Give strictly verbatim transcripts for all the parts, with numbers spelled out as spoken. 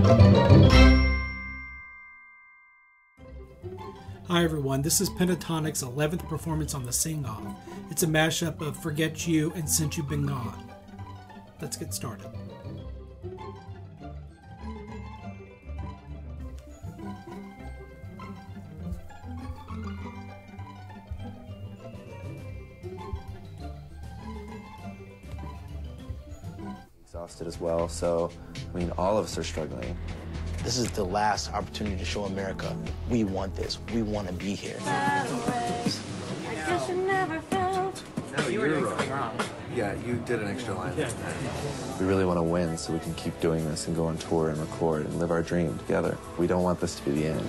Hi everyone, this is Pentatonic's eleventh performance on the Sing-Off. It's a mashup of Forget You and Since You've Been Gone. Let's get started. Exhausted as well, so I mean all of us are struggling. This is the last opportunity to show America we want this. We want to be here. I guess you never felt. No, you were wrong. Yeah, you did an extra line. Yeah. We really want to win so we can keep doing this and go on tour and record and live our dream together. We don't want this to be the end.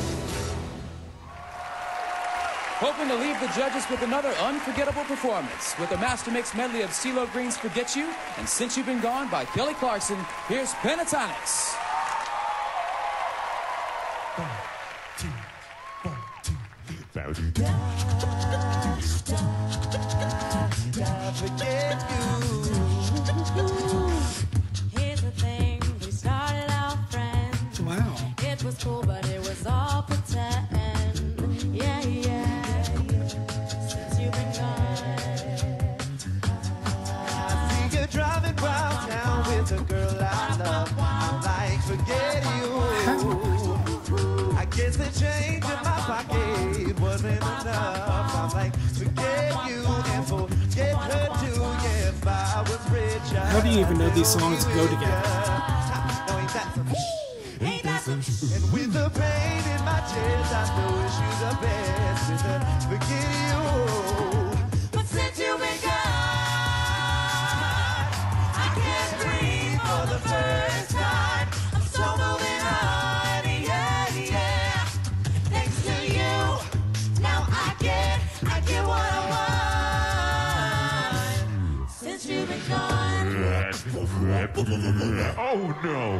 Hoping to leave the judges with another unforgettable performance with a master mix medley of CeeLo Green's Forget You and Since You've Been Gone by Kelly Clarkson, here's Pentatonics. One, two, one, two, thousand. Here's the thing, we started out friends. Wow. It was cool, but it was all pretend. Yeah, yeah. Since you've been gone. I see you driving round town with a girl I love. I'm like, forget you. I guess the change in my pocket wasn't enough. I'm like, forget you and forget her too. Yeah, if I was rich, I How do you even know these songs go together? No, ain't that some ain't that some And with the pain in my chest, I still wish you the best. It's a forget you. But since you've been gone, I can't breathe for the first time. I'm so moving on, yeah, yeah. Thanks to you, now I get, I get what I want. Since you've been gone. Oh no!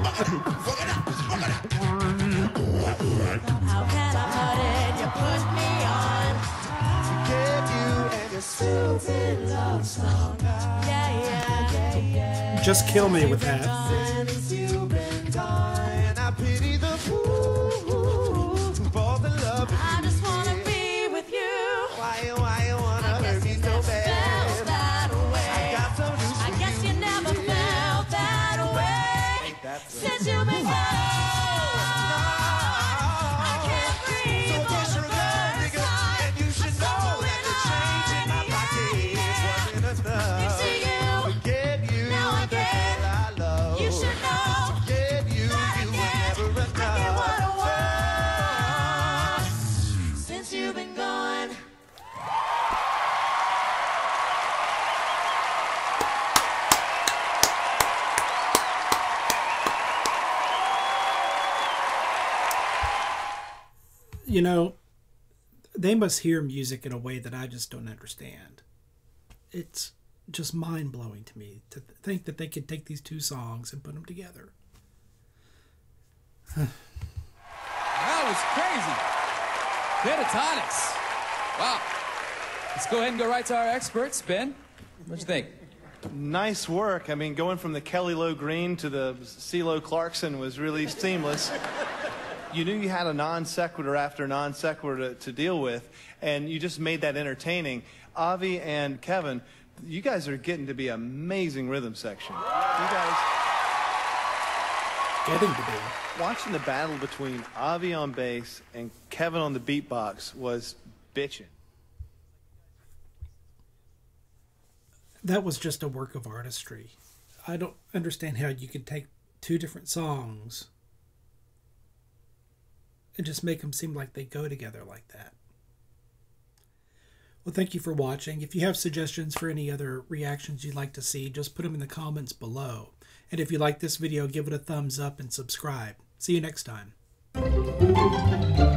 How can I put it? You put me on. Forget you and you're still in love song. Yeah, yeah, yeah, yeah. Just kill me with that. Since you've been gone, and I pity the fool for the love I just wanna be with you. Why you, why you wanna I hurt guess me you so never bad? felt that way. I got some news I for guess you never felt that way. Since you've been gone, I can't breathe So for kiss the your love, first nigga, time. and you should I'm so know that the change in my pocket wasn't enough. Thanks to you, Forget you, now I the get. girl I love. You should know Forget you, that I you were get, never I get what enough. I want. Since you've been gone. You know, they must hear music in a way that I just don't understand. It's just mind-blowing to me to th- think that they could take these two songs and put them together. That was crazy. Pentatonics. Wow. Let's go ahead and go right to our experts. Ben, what you think? Nice work. I mean, going from the Kelly Low Green to the CeeLo Clarkson was really seamless. You knew you had a non sequitur after non sequitur to, to deal with, and you just made that entertaining. Avi and Kevin, you guys are getting to be an amazing rhythm section. You guys... Getting to be. Watching the battle between Avi on bass and Kevin on the beatbox was bitchin'. That was just a work of artistry. I don't understand how you can take two different songs and just make them seem like they go together like that. Well, thank you for watching. If you have suggestions for any other reactions you'd like to see, just put them in the comments below. And if you like this video, give it a thumbs up and subscribe. See you next time.